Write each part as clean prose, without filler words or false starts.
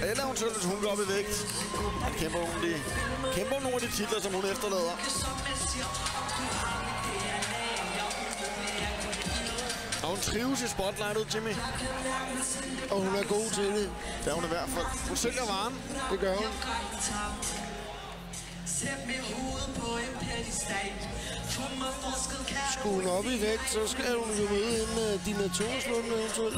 Eller eventuelt, hvis hun går op i vægt. Kæmper nogle af de titler, som hun efterlader. Og hun trives i spotlightet, Jimmy. Og hun er god til det. Det er hun i hvert fald. Hun sælger varen. Det gør hun. Skulle hun op i vægt, så skal hun jo møde hende Dina Thorslund eventuelt.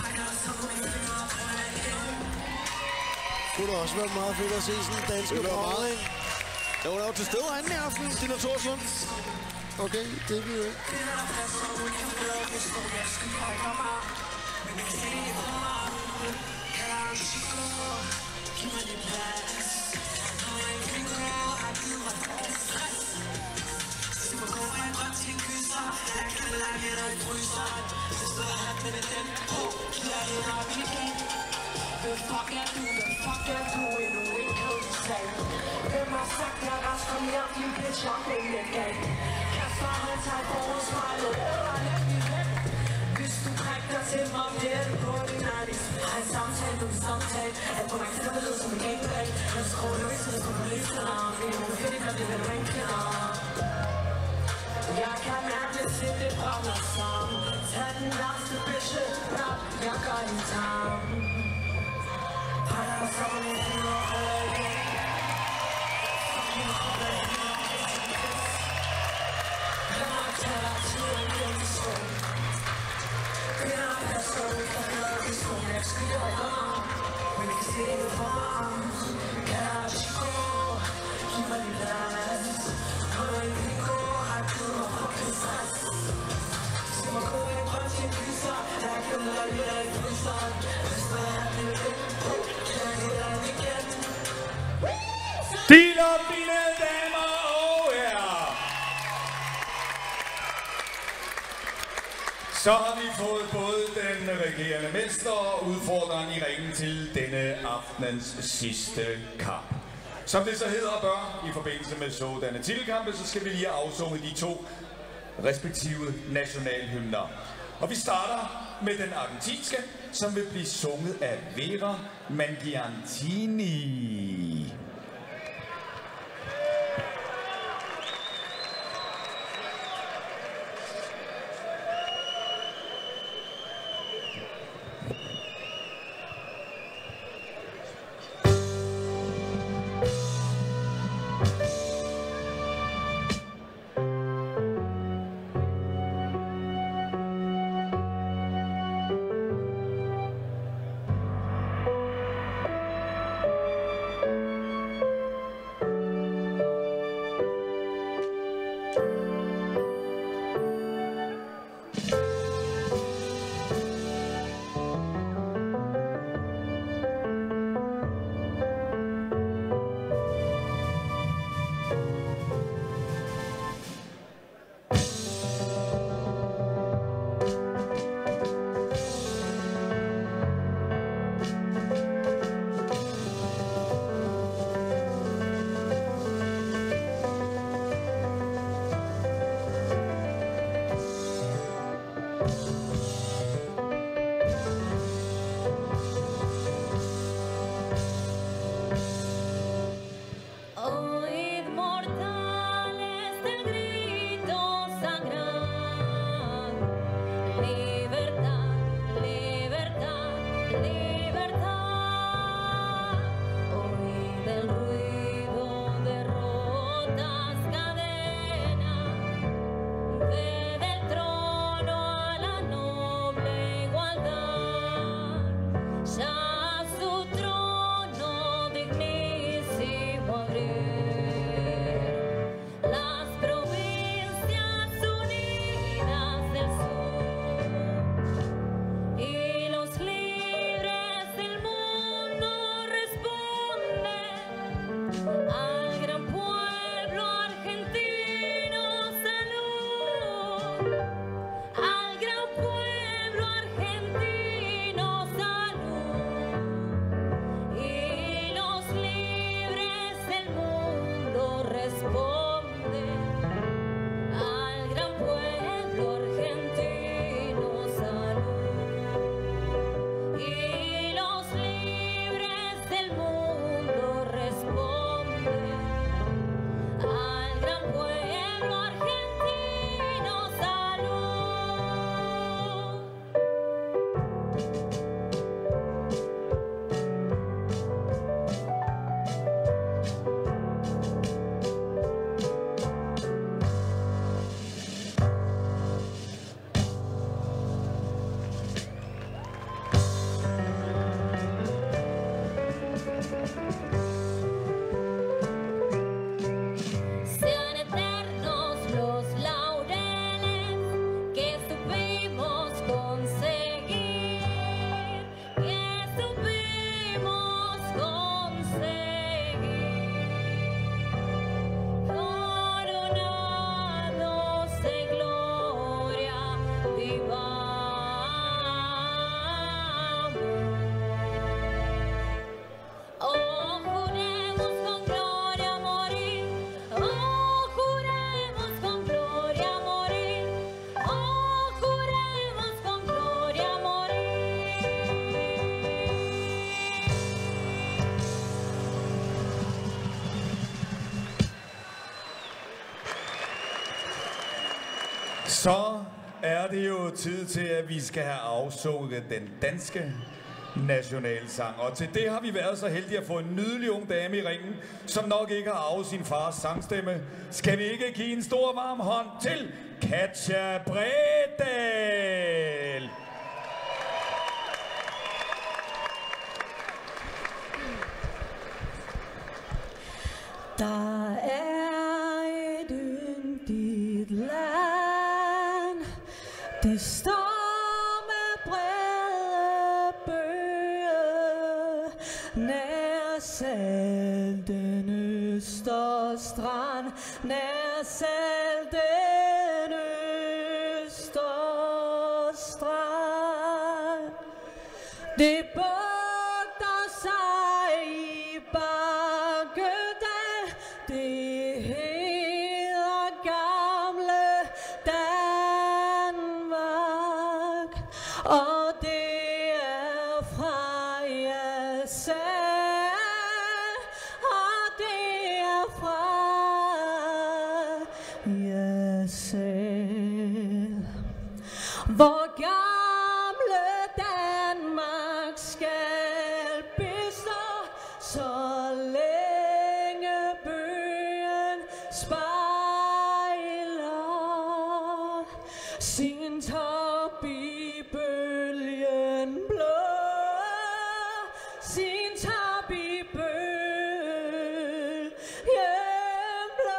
Det kunne da også være meget fedt at se sådan en dansk brag, ikke? Ja, hun er jo til stede herinde i aften, Dina Thorslund. Okay, det er vi jo ikke. Jeg kan mærke til det brænder sammen. Tag den last bitch, jeg gør en tarm. Pakker sammen i huller Stil op, mine damer og herrer. Så har vi fået både den regerende mester og udfordreren i ringen til denne aftenens sidste kamp. Som det så hedder bør, i forbindelse med sådanne titelkampe, så skal vi lige afsunge de to respektive nationalhymner. Og vi starter med den argentinske, som vil blive sunget af Vera Mangiantini. Sean eternos los laureles que supimos conseguir, coronados de gloria vivamos. Oh, juremos con gloria morir, oh, juremos con gloria morir, oh, juremos con gloria morir. Så er det jo tid til, at vi skal have afsunget den danske nationalsang. Og til det har vi været så heldige at få en nydelig ung dame i ringen, som nok ikke har arvet sin fars sangstemme. Skal vi ikke give en stor varm hånd til Katja Bredahl? Der er et yndigt land, det står med brede bøge, nær Salten Østerstrand, nær Salten Østerstrand. Det bugter sig i Bakkedal, det hedder gamle Danmark, og det er Freja Sal, og det er Freja Sal. Hvor gamle Danmark skal bestå, så længe byen spejler sin top i bølgen blå, sin top i bølgen blå.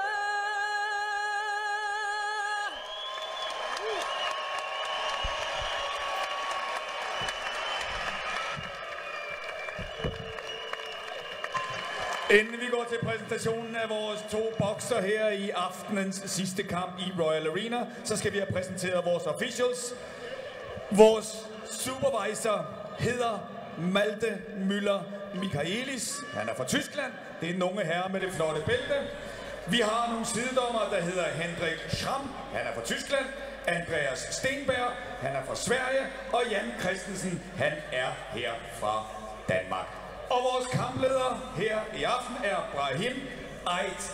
Inden vi går til præsentationen af vores to bokser her i aftenens sidste kamp i Royal Arena, så skal vi have præsenteret vores officials. Vores supervisor hedder Malte Müller Michaelis. Han er fra Tyskland. Det er en unge herre med det flotte bælte. Vi har nogle sidedommer, der hedder Hendrik Schramm. Han er fra Tyskland. Andreas Stenberg. Han er fra Sverige. Og Jan Christensen. Han er her fra Danmark. Og vores kampleder her i aften er Brahim Ait.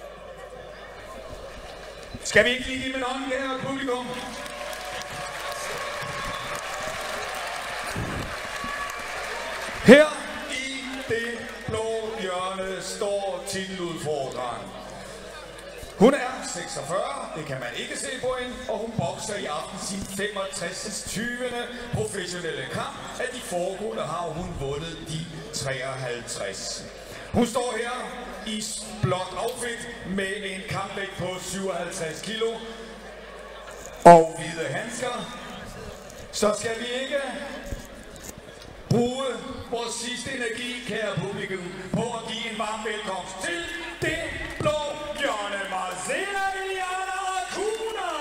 Skal vi ikke lige give med en hånd, her publikum? Her i det blå hjørne står titeludfordreren. Hun er 46, det kan man ikke se på hende, og hun bokser i aften sin 65. 20. professionelle kamp. Af de foregående har hun vundet de 53. Hun står her i blåt outfit med en kampvægt på 57 kilo og hvide handsker. Så skal vi ikke bruge vores sidste energi, kære publikum, på at give en varm velkomst til det blå hjørne, Marcela Iliana Acuna.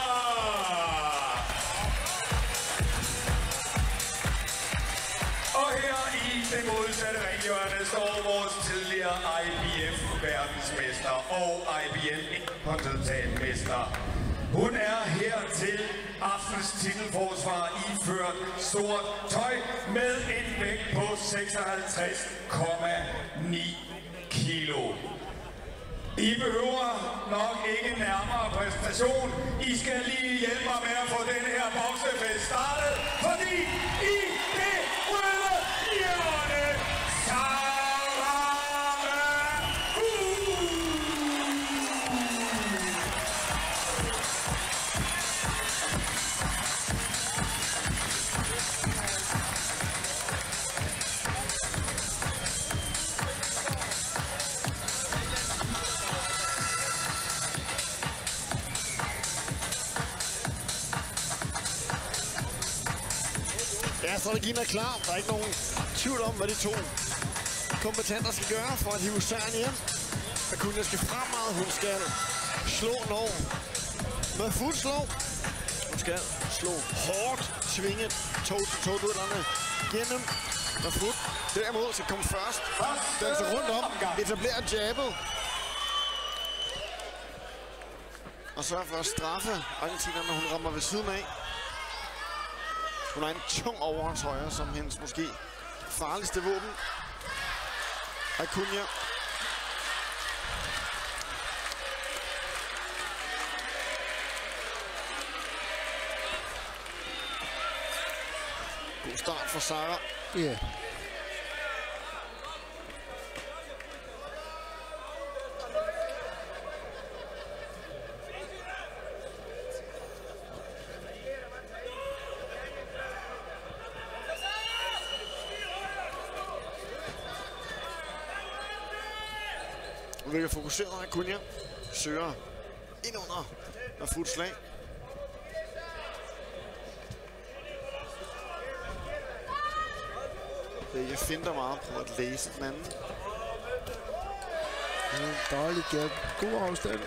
Og her i det modsatte ringhjørne står vores tidligere IBF-verdensmester og IBF-kontinentalmester. Hun er her til aftens titelforsvar iført sort tøj med en vægt på 56,9 kilo. I behøver nok ikke nærmere præsentation. I skal lige hjælpe mig med at få den her boksefest startet, fordi i det røde hjørne, strategien er klar. Der er ikke nogen tvivl om, hvad de to kompetenter skal gøre for at hive sejren hjem. Acuna skal fremad. Hun skal slå når med fuld slå. Hun skal slå hårdt, svinge toe-to-toe-duellerne gennem. Mahfoud derimod skal komme først. Danser rundt om, etablerer jabbet. Og sørger for at straffe argentinerne, når hun rammer ved siden af. Hun har en tung overhåndshøjre som hendes måske farligste våben. Acuna. God start for Sara. Ja. Yeah. Nu virker fokuseret Acuna. Søger ind under Mahfouds slag. Jeg finder meget på at læse den anden. Dårlig jab. God afstand.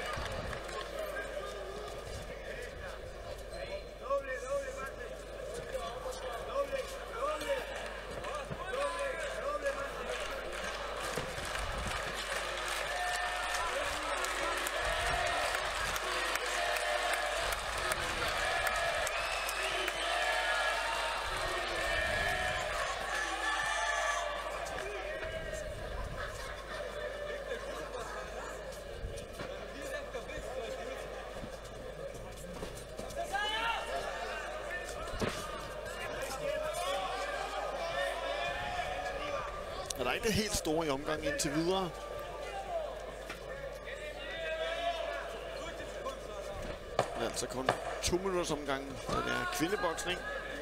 Der er ikke det helt store i omgangen indtil videre. Det er altså kun 2 minutters omgang, da det er kvindeboksning.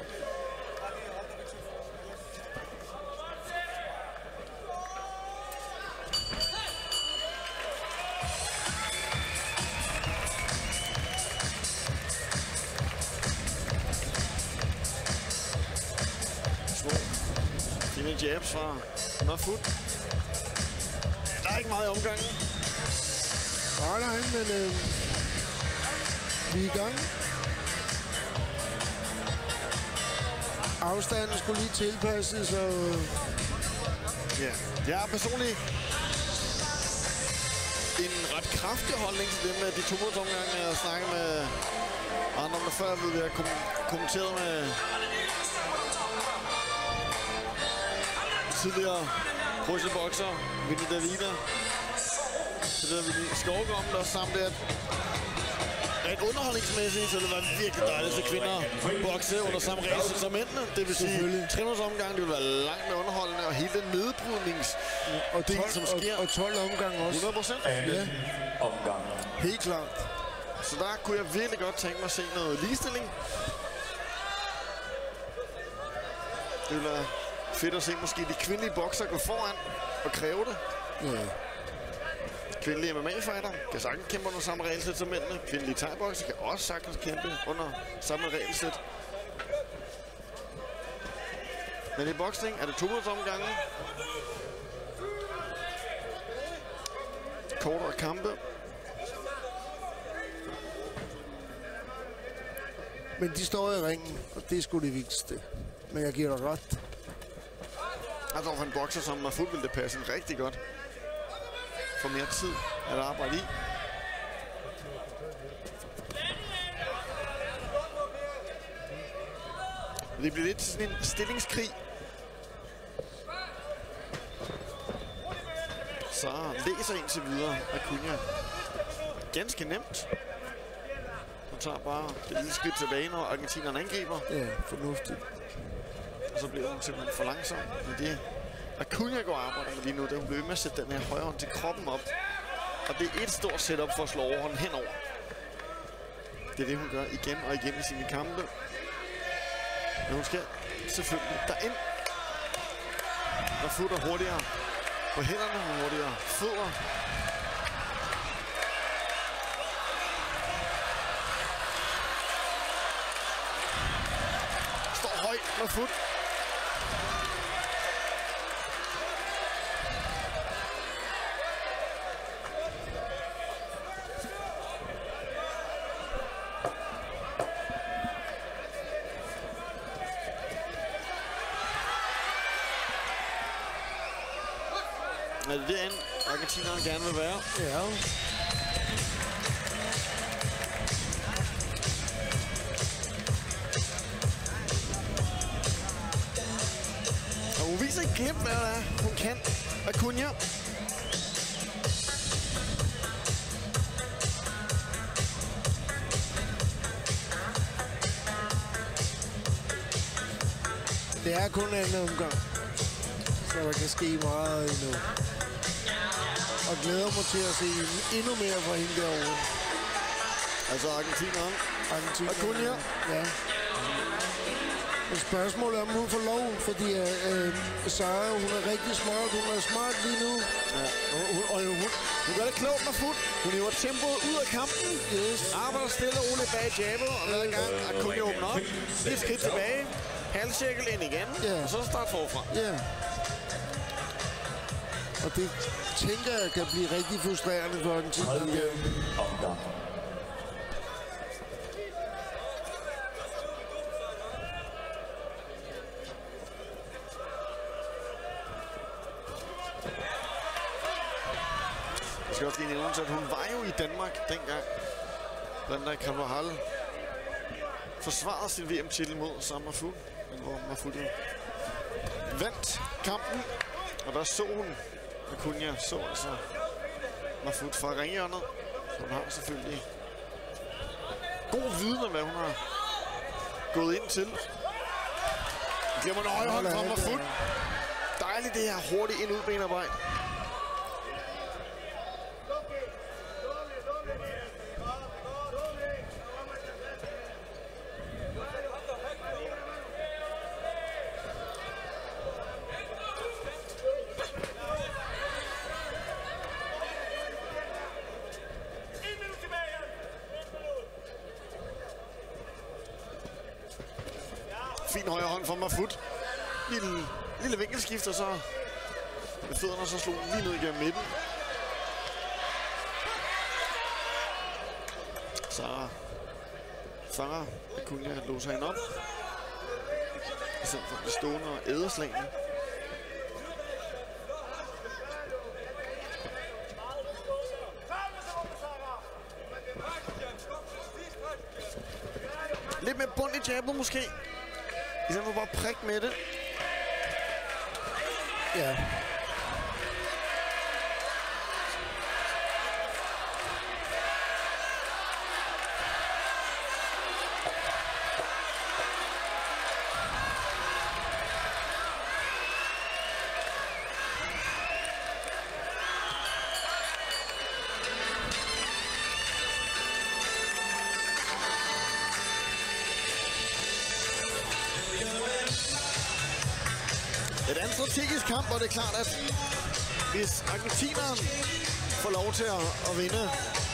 Jabs fra Mahfoud. Der er ikke meget i omgangen. Nej, men vi er i gang. Afstanden skulle lige tilpasses, og... Ja, jeg er personligt en ret kraftig holdning til det med de 2 minutters omgange. Jeg snakker med andre om det før, ved vi har kommenteret med tidligere russebokser, Vinny Davida. Så det er Vinny Skovgaard, der samt det, at underholdningsmæssigt, så det var virkelig dejligt til kvinder bokse under samme race som mændene. Det vil sige, 3 minutters omgang, det vil være langt med underholdende, og hele den nedbrydningsdel, som sker. Og 12 omgang også. 100%. Ja. Omgang. Helt klart. Så der kunne jeg virkelig godt tænke mig at se noget ligestilling. Det vil være fedt at se måske de kvindelige bokser gå foran og kræve det. Ja. Kvindelige MMA-fighter kan sagtens kæmpe under samme regelsæt som mændene. Kvindelige thai-bokser kan også sagtens kæmpe under samme regelsæt. Men i boksning er det 2 minutters omgange. Kortere kampe. Men de står i ringen, og det er sgu det vigtigste. Men jeg giver dig ret. Jeg tror for en bokser som Mahfoud ville det passe rigtig godt. For mere tid at arbejde i. Det bliver lidt til sådan en stillingskrig. Så læser indtil videre Acuna. Ganske nemt. Hun tager bare det lille skridt tilbage, når argentinerne angriber. Ja, fornuftigt. Og så bliver hun simpelthen for langsom. Men det Acuna går arbejder med lige nu, det hun bliver med at sætte den her højre hånd til kroppen op. Og det er et stort setup for at slå overhånden henover. Det er det, hun gør igen og igen i sine kampe. Men hun skal selvfølgelig derind. Mahfoud er hurtigere på hænderne, hurtigere fødder. Står højt, Mahfoud. Er det derinde, argentinerne gerne vil være? Ja. Og hun viser ikke glimt, hvad det er, hun kan. Acuna. Det er kun anden omgang, så der kan ske meget endnu. Og glæder mig til at se endnu mere fra hende derovre. Altså argentineren. Acuna. Ja. Og spørgsmålet er, om hun får lov, fordi Sara, hun er rigtig smart. Hun er smart lige nu. Ja. Hun gør det klogt med fod. Hun hiver tempoet ud af kampen. Yes. Arbejder stille og roligt bag jabet, og hver gang Acuna åbner op. Et skridt tilbage. Halvcirkel ind igen, Ja. og så start forfra. Ja. Og det tænker jeg kan blive rigtig frustrerende for den tid. Jeg skal også lige nævne, at hun var jo i Danmark dengang. Blandt andet Carvajal forsvarede sin VM-titel mod Sam Mahfoud, hvor Mahfoud vandt kampen. Og der så hun, Acuna så altså Mahfoud fra ringhjørnet. Så hun har selvfølgelig god viden om, hvad hun har gået ind til. Glemmer en højre hånd fra Mahfoud. Dejligt det her hurtigt ind-ud benarbejde. Fin højre hånd fra Mahfoud. Lille vinkelskift, og så med fødderne, så slog den lige ned igennem midten. Så fanger Acuna at låse hende op. I stedet for at blive stående og æde slagene. Lidt med bund i jabet måske. I stedet for bare prik med det. Ja. Et andet strategisk kamp, og det er klart, at hvis argentineren får lov til at vinde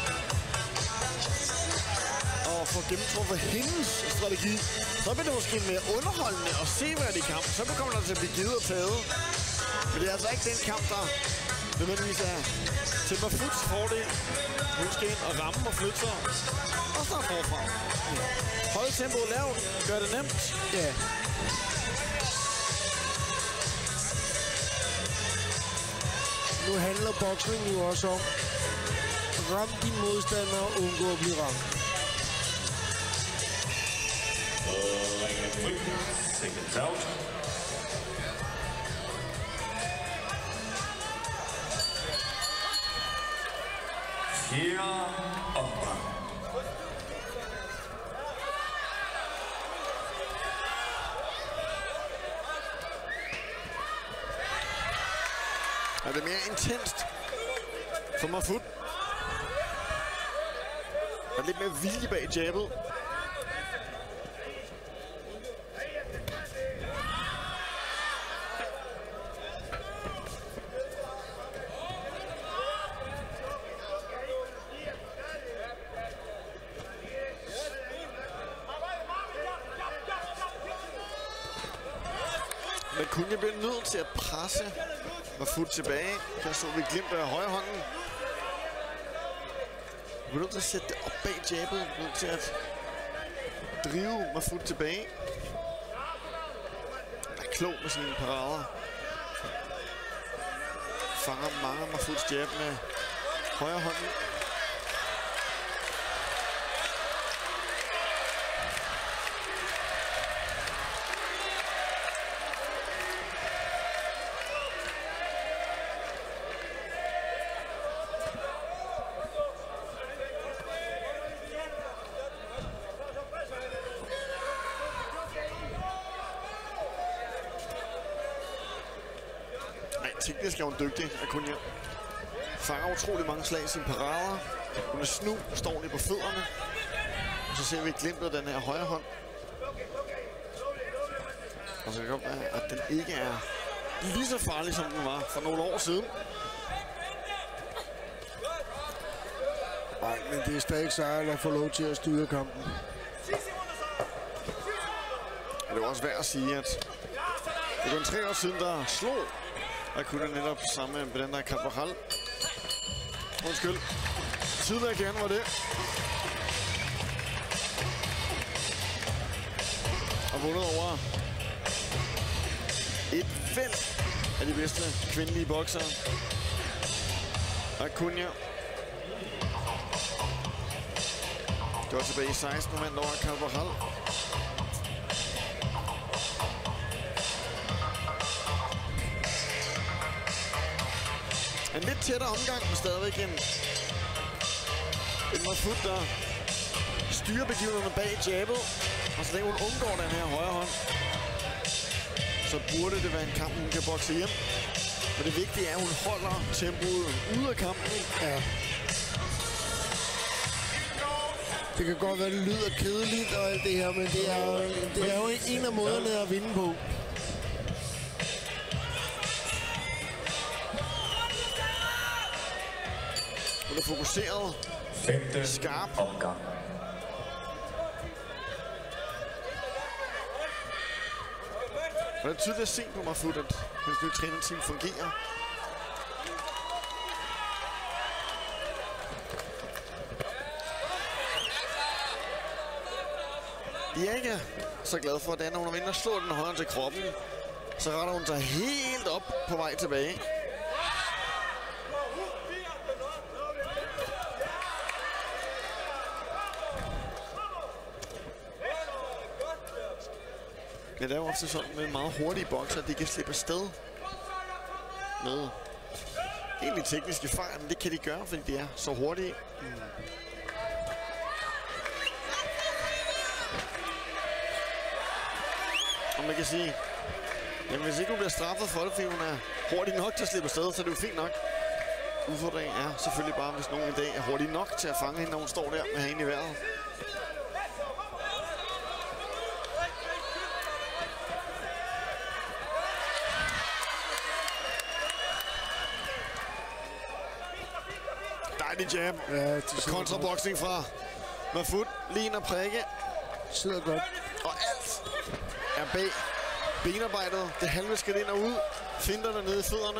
og få gennemtruffet hendes strategi, så bliver det måske mere underholdende at se, hvad det er i kamp. Så kommer der til at blive givet og taget. Men det er altså ikke den kamp, der nødvendigvis er til Mahfouds fordel. Hun skal ind og ramme og flytte sig. Og starte forfra. Hold tempoet lavt. Gør det nemt. Ja. Nu handler boksning jo også om ram din modstander og undgå at blive ramt. Seconds out. Fjerde omgang. Er det mere intenst for Mahfoud? Er lidt mere vilje bag jabet. Men Acuna bliver nødt til at presse Mahfoud tilbage. Her så vi glimt af højre hånden. Vi er nødt til at sætte det op bag jabet. Vi er nødt til at drive Mahfoud tilbage. Han er klog med sine parader. fanger mange af Mahfouds jab med højre hånden. Teknisk er hun dygtig, Acuna. Fanger utrolig mange slag i sine parader. Hun er snu, står lige på fødderne. Og så ser vi glimtet den her højre hånd. Og så kan det godt være, at den ikke er lige så farlig, som den var for nogle år siden. Nej, men det er stadig sejren at få lov til at styre kampen. Og det er også værd at sige, at det var 3 år siden, der slog Acuna netop sammen med den der Carvajal. Undskyld. Tidligere igen var det. Og vundet over et væld af de bedste kvindelige boksere. Acuna. Det var tilbage i 16 mand over Carvajal. En lidt tættere omgang, men stadigvæk en Mahfoud, der styrer begivenhederne bag jabbet. Og så længe hun undgår den her højre hånd, så burde det være en kamp, hun kan bokse hjem. Men det vigtige er, at hun holder tempoet ude af kampen. Ja. Det kan godt være, det lyder kedeligt og alt det her, men det er jo en af måderne at vinde på. Hun er fokuseret. Skarp. Omgang. Og det er tydeligt at se på Mahfoud, at hendes nye trænerteam fungerer. Jeg er ikke så glad for, at når hun vinder og slår den højre til kroppen, så retter hun sig helt op på vej tilbage. Men det er jo ofte sådan med meget hurtige bokser, at de kan slippe afsted med egentlig tekniske fejl, men det kan de gøre, fordi de er så hurtige. Og man kan sige, jamen hvis ikke hun bliver straffet for det, fordi hun er hurtig nok til at slippe afsted, så er det jo fint nok. Udfordringen er selvfølgelig bare, hvis nogen i dag er hurtig nok til at fange hende, når hun står der med hende i vejret. Dejlig jab. Ja, kontraboksning fra Mahfoud. Lige ind og prikke. Sidder godt. Og alt er bag benarbejdet. Det halve skal ind og ud. Finder der nede i fødderne.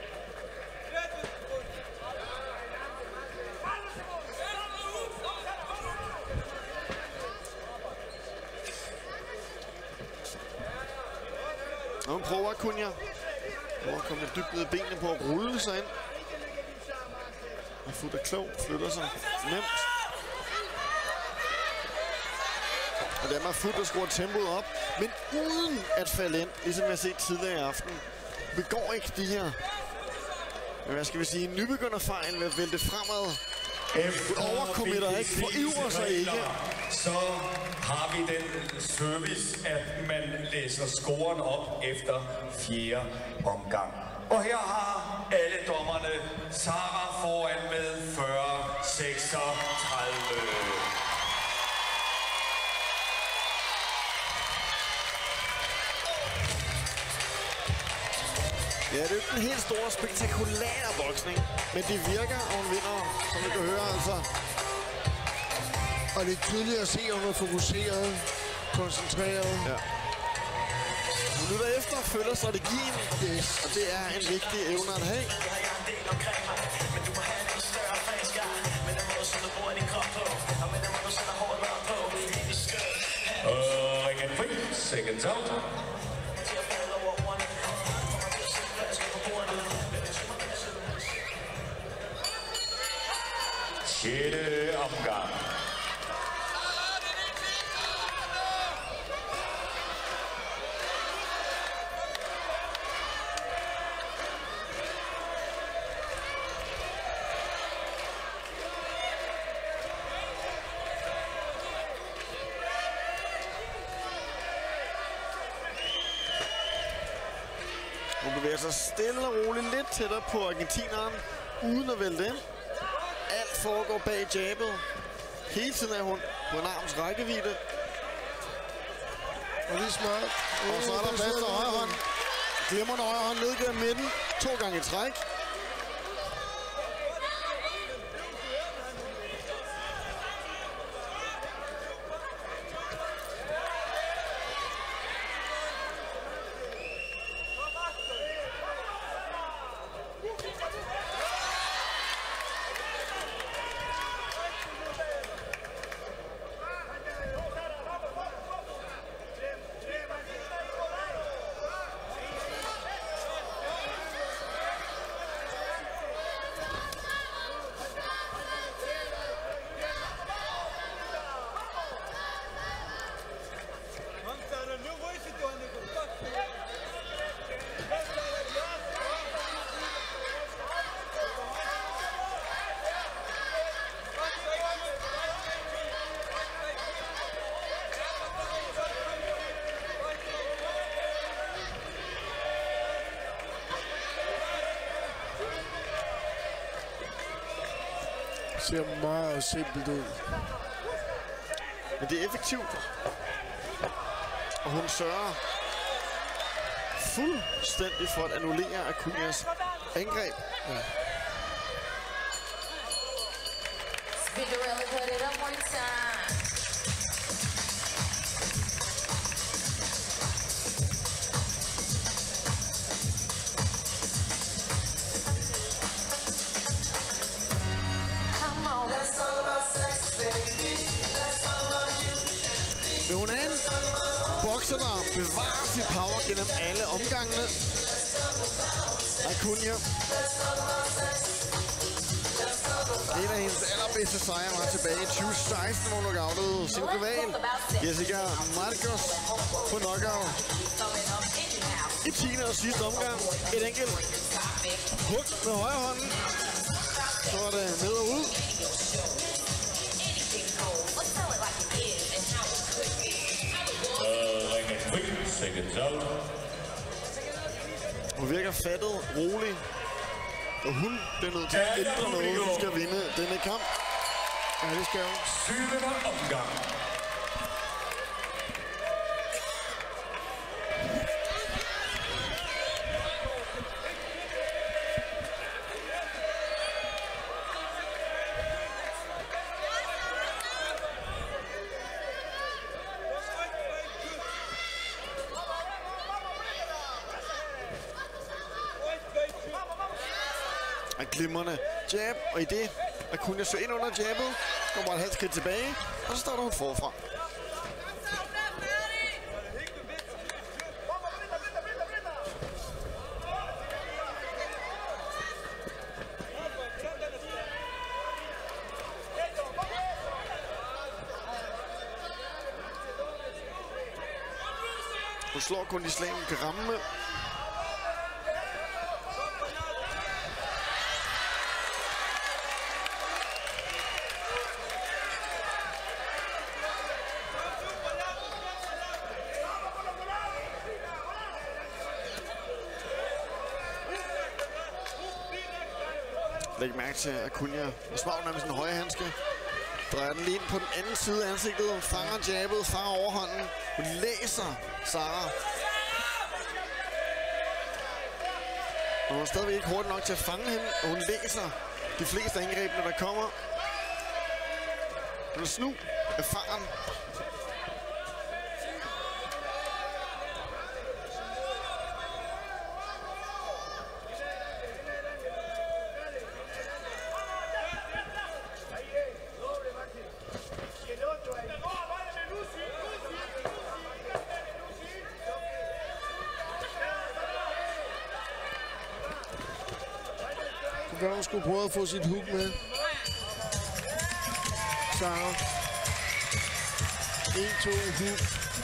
Og hun prøver Acuna. Prøver at komme dybt ned i benene på at rulle sig ind. Mahfoud er klog, flytter sig nemt. Og det er Mahfoud, der skruer tempoet op, men uden at falde ind, ligesom jeg har set tidligere i aften. Begår ikke de her, hvad skal vi sige, nybegynderfejl ved at vælte fremad. Overkommitter ikke, forivrer sig ikke. Så har vi den service, at man læser scoren op efter 4. omgang. Og her har alle dommerne Sara foran med 40-36. Ja, det er jo ikke en helt stor, spektakulær boksning, men det virker, og hun vinder, som vi kan høre, altså. Og det er tydeligt at se, at hun er fokuseret, koncentreret. Ja. Minutter efter følger strategien, og det er en vigtig evne at have. Ringen fri, seconds out. 6. omgang. Hun bevæger sig stille og roligt lidt tættere på argentineren, uden at vælte ind. Alt foregår bag jabet. Hele tiden er hun på en arms rækkevidde. Og det er smart. Og så er der plads til højre hånd. Glemmer højre hånd ned gennem midten. 2 gange i træk. Ser meget simpelt ud. Men det er effektivt. Og hun sørger fuldstændig for at annullere Acunias angreb. Ja. Spinderella put it up one time. Vil hun have en bokser, der bevarer sit power gennem alle omgangene? Acuña. En af hendes allerbedste sejre var tilbage i 2016, hvor hun lockoutede sin rival, Jessica Marcos, på knockout. I 10. og sidste omgang. Et enkelt hug med højre hånden. Så var det ned og ud. Hun virker fattet, rolig. Og hun bliver nødt til at ændre noget, hvis hun skal vinde denne kamp. Ja, det skal hun. 7. omgang. Glimrende jab, og i det Acuña søger ind under jabbet, kommer et halvt skridt tilbage, og så starter hun forfra. Hun slår kun de slag, hun kan ramme med. Læg mærke til Acuña og smagner med sin højre handske. Drejer den lige ind på den anden side af ansigtet. Fanger jabbet, fanger overhånden. Hun læser Sara. Og hun er stadigvæk ikke hurtigt nok til at fange hende. Og hun læser de fleste angrebene, der kommer. Hun er snu erfaren. Hun skulle prøve at få sit hook med. Sara. 1-2 hook.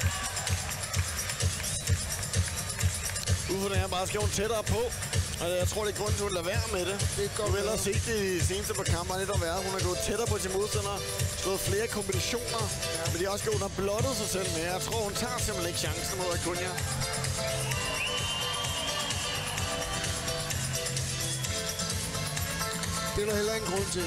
Ud for det her bare skal hun tættere på. Og jeg tror, det er grund til at lade være med det. Det er godt. Du vil ellers se det i de seneste par kampe, lidt at være. Hun har gået tættere på sin modstander, slået flere kombinationer, men de har også gået og blottet sig selv med. Jeg tror, hun tager simpelthen ikke chancen mod Acuna. Det er der heller ingen grund til.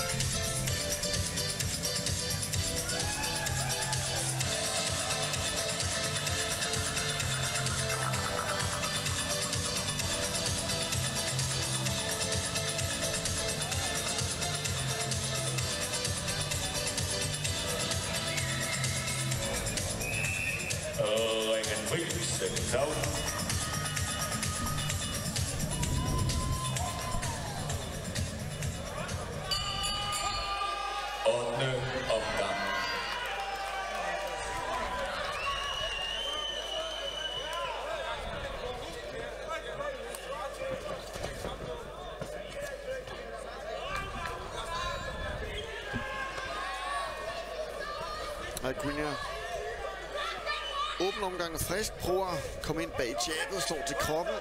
Ringen fri, stemmes af. 8. omgang. Acuna åbner omgangen frisk, prøver at komme ind bag jabbet, står til kroppen.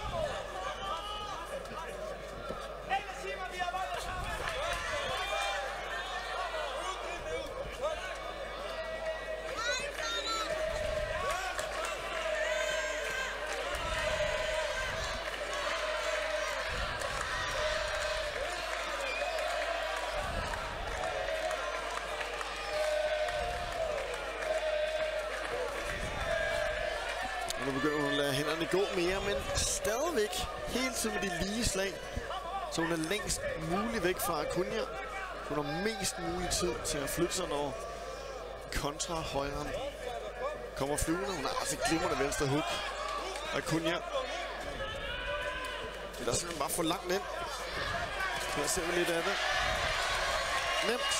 Nu begynder hun at lade hænderne gå mere, men stadigvæk hele tiden med de lige slag. Så hun er længst muligt væk fra Acuna. Hun har mest mulig tid til at flytte sig, når kontra højren kommer flyvende. Hun har altså glimrende venstre hook. Acuna. Det er da simpelthen bare for langt ind. Her ser vi lidt af det. Nemt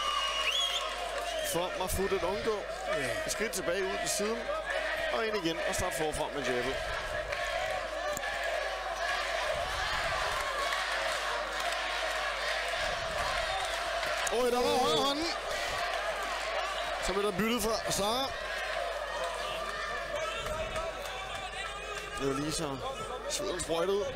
for Mahfoud at undgå. Et skridt tilbage ud på siden. Og ind igen og starte forfra med jabbet. Der var højre hånden. Så bliver der byttet fra Sara. Det var lige så sveden sprøjtet ud.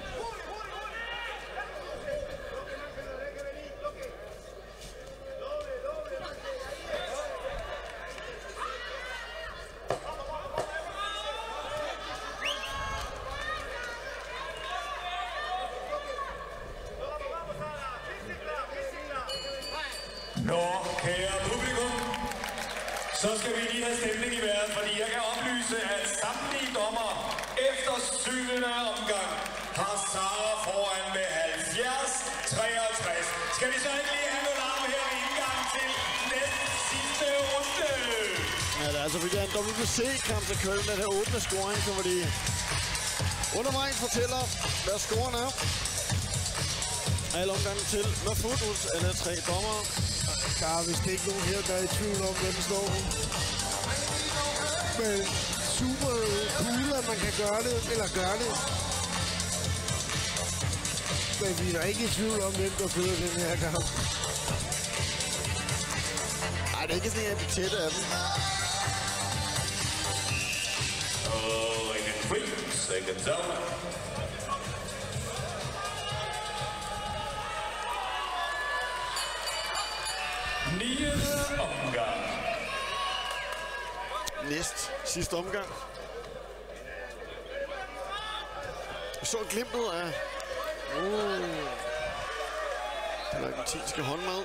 Nå, kære publikum, så skal vi lige have stemning i vejret, fordi jeg kan oplyse, at samtlige dommer efter 7. omgang har Sara foran med 70-63. Skal vi så ikke lige have nogle arme her ved indgang til næste sidste runde? Ja, det er altså fordi, det er en WBC-kamp til Køln, den her åbne scoring, så hvor de undervejs fortæller, hvad scoren er. Alle omgangen til Mahfoud hos alle 3 dommer. Der er vist ikke nogen her, der er i tvivl om, hvem står. Men super cool, at man kan gøre det, eller gøre det. Men vi er ikke i tvivl om, hvem der fører den her kamp. Ej, det er ikke sådan, at jeg er tætte af dem. Ringen fri, seconds out. Omgang. Sidste omgang. Så glimtet af den argentinske håndmad.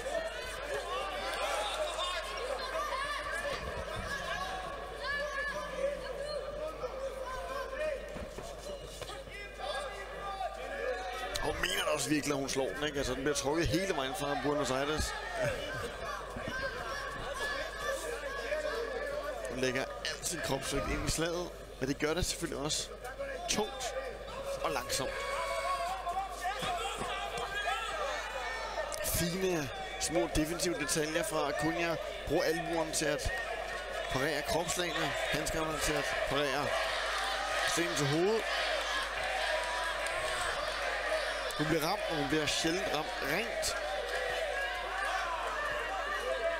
Og mener det også virkelig, at hun slår den, ikke? Altså, den bliver trukket hele vejen fra Buenos Aires. Hun lægger alt sin kropsvægt ind i slaget, men det gør det selvfølgelig også tungt og langsomt. Fine, små defensive detaljer fra Acuna. Bruger albuerne til at parere kropslagene, handskerne til at parere stenen til hovedet. Hun bliver ramt, og hun bliver sjældent ramt rent.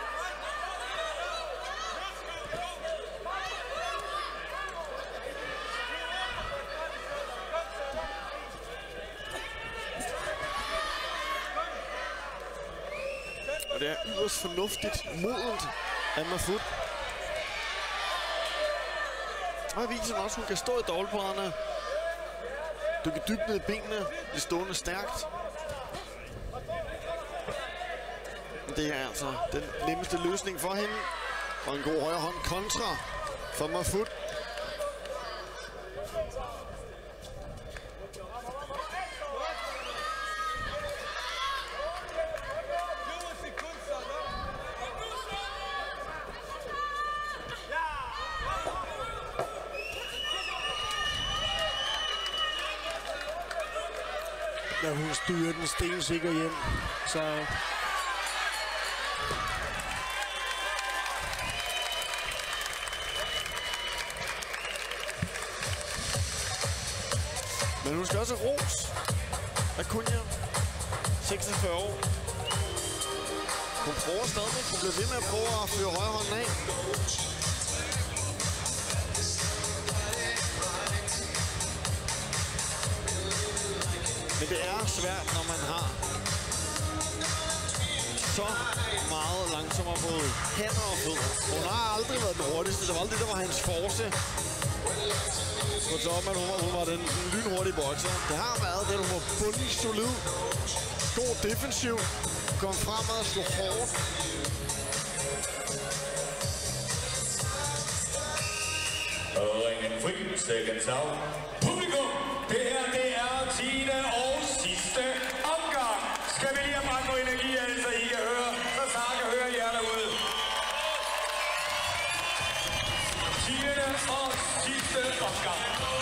det er yderst fornuftigt, modent af Mahfoud. Og jeg viser også, at hun kan stå i dobbeltbrædderne. Dykke dybt ned i benene, blive stående stærkt. Det er altså den nemmeste løsning for hende. Og en god højre hånd kontra for Mahfoud. Da hun styrer den stensikker hjem, så... Men hun skal også have ros. Acuna, 46 år. Hun prøver stadig. Hun bliver ved med at prøve at føre højre hånden af. Men det er svært, når man har så meget langsommere både hænder og fødder. Hun har aldrig været den hurtigste. Det var aldrig det, der var hans force. På toppen, at hun var den lynhurtige bokser. Det har været det, hun var bunden solid. God defensiv. Kom fremad og slog hårdt. Og ringen fri, seconds out. Publikum, det her, det er 10. og sidste omgang. Skal vi lige have brændt noget energi, så I kan høre, så Sara kan høre jer derude. 10. og sidste omgang.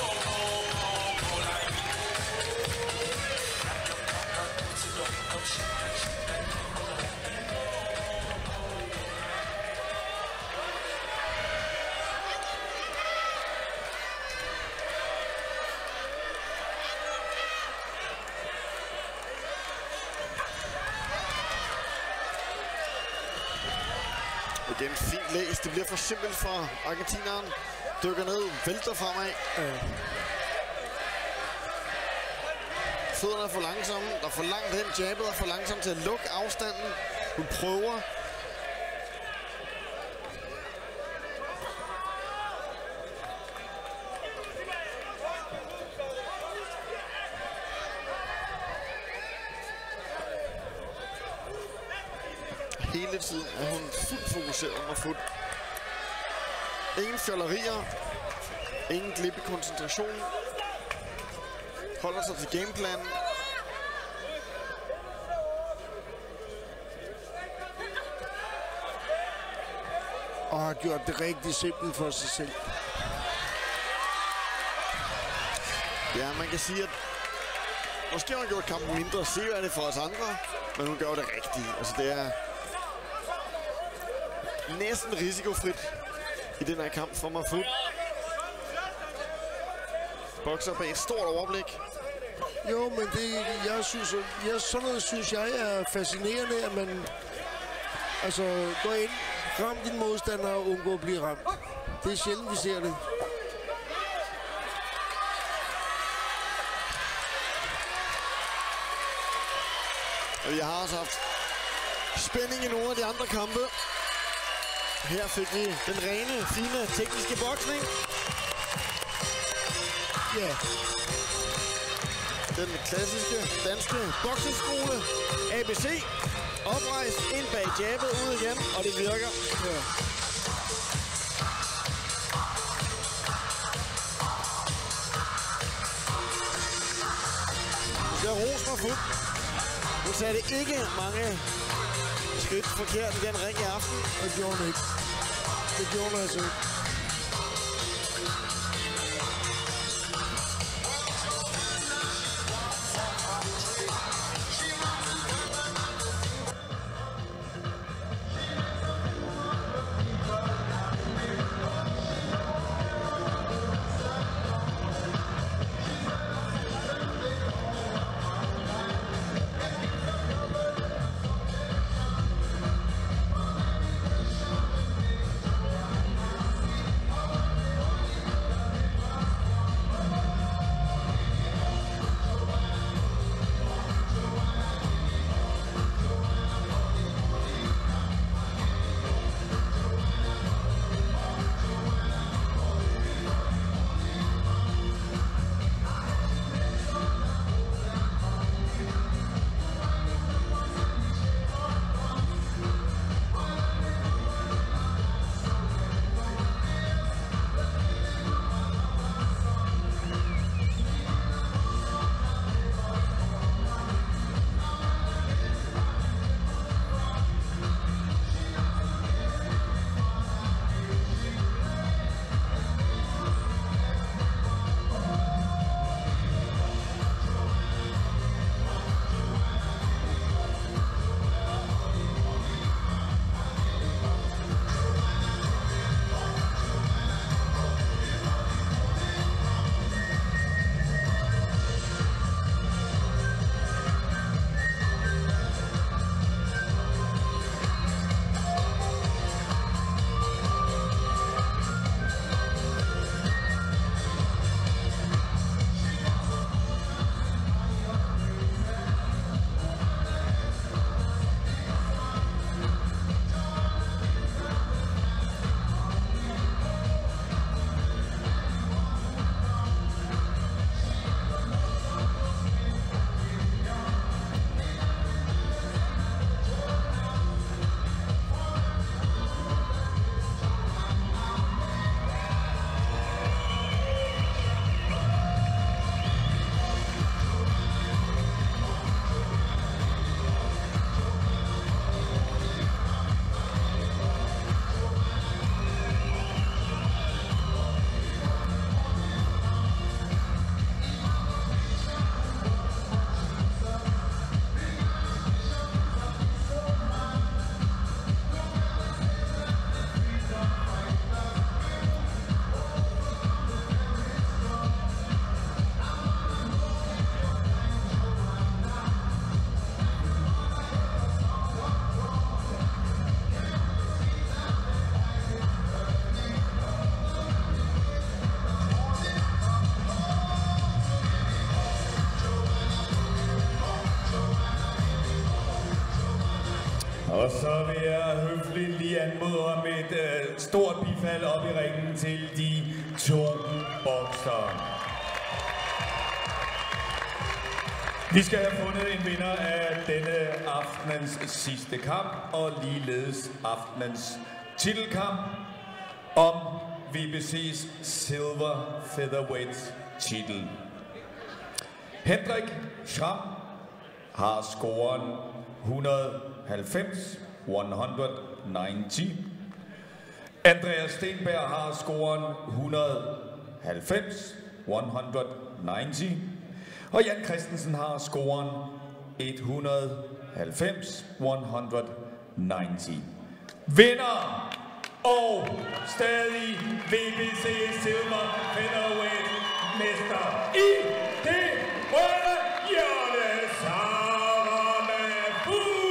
Igen fint læs. Det bliver for simpelt for argentineren. Dykker ned, vælter fremad. Fødderne er for langsomme. Der er for langt hen. Jabbet er for langsom til at lukke afstanden. Hun prøver. Hele tiden er hun fuldt fokuseret og fuldt. Ingen fjollerier. Ingen glip i koncentrationen. Holder sig til gameplanen. Og har gjort det rigtig simpelt for sig selv. Ja, man kan sige, at måske har hun gjort kampen mindre seværdig for os andre, men hun gør det rigtigt. Altså, det er næsten risikofrit i den her kamp for Mahfoud. Bokser bag et stort overblik. Jo, men det, sådan noget synes jeg er fascinerende, at man altså går ind, ram din modstander og undgå at blive ramt. Det er sjældent, vi ser det. Og vi har også haft spænding i nogle af de andre kampe. Her fik vi den rene, fine, tekniske boksning. Ja. Den klassiske danske bokseskole. ABC. Oprejst, ind bag jabbet, ud igen, og det virker. Ja. Det er ros Mahfoud. Hun satte ikke mange skridt forkert i den ring i aften. Det gjorde hun ikke. Det gjorde hun altså ikke. Og så vil jeg høfligt lige anmode om et stort bifald op i ringen til de 2 boksere. Vi skal have fundet en vinder af denne aftenens sidste kamp, og ligeledes aftenens titelkamp om VBC's Silver Featherweight titel. Hendrik Schramm har scoren 190. Andreas Stenberg har scoren 190. Og Jan Christensen har scoren 190. Vinder og stadig VBC Silver Featherweight mester i det røde hjørne, Sara Mahfoud.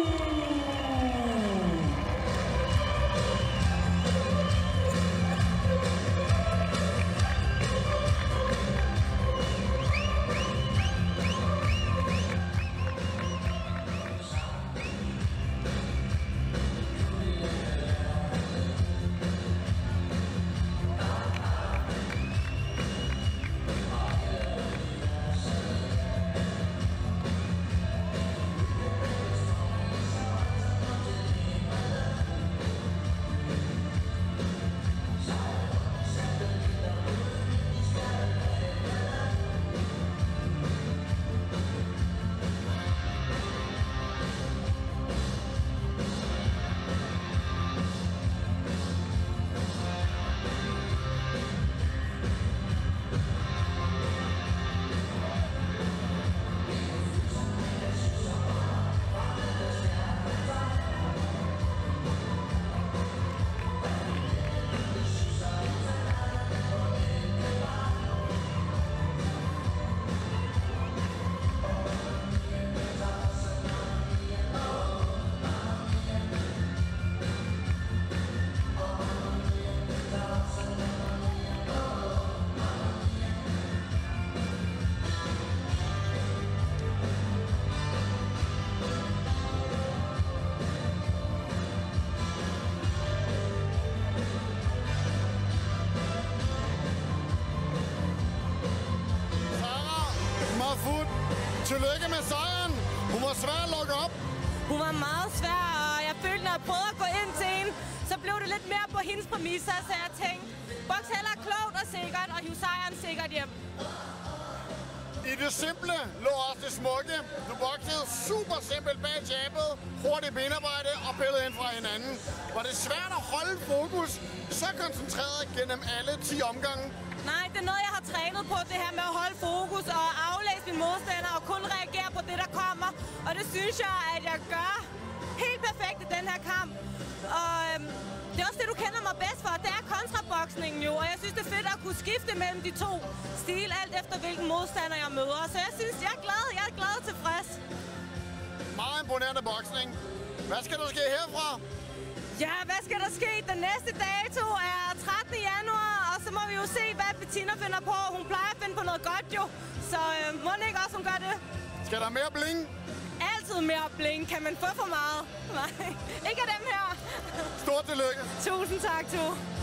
Tillykke med sejren. Hun var svær at lukke op. Hun var meget svær, og jeg følte, når jeg prøvede at gå ind til hende, så blev det lidt mere på hendes præmisser, så jeg tænkte, boks heller klogt og sikkert, og hiv sejren sikkert hjem. I det simple lå også det smukke. Du boksede super simpelt bag jabet, hurtigt benarbejde og pillede ind fra hinanden. Var det svært at holde fokus så koncentreret gennem alle 10 omgange? Nej, det er noget, jeg har trænet på, det her med at holde fokus og aflæse min modstander og kun reagere på det, der kommer. Og det synes jeg, at jeg gør helt perfekt i den her kamp. Og det er også det, du kender mig bedst for. Det er kontraboksningen jo, og jeg synes, det er fedt at kunne skifte mellem de 2 stil, alt efter hvilken modstander jeg møder. Så jeg synes, jeg er glad og tilfreds. Meget imponerende boksning. Hvad skal der ske herfra? Ja, hvad skal der ske? Den næste dato er 13. januar, og så må vi jo se, hvad Bettina finder på. Hun plejer at finde på noget godt jo, så må den ikke også, hun gør det? Skal der mere bling? Altid mere bling. Kan man få for meget? Nej, ikke af dem her. Stort tillykke. Tusind tak, du.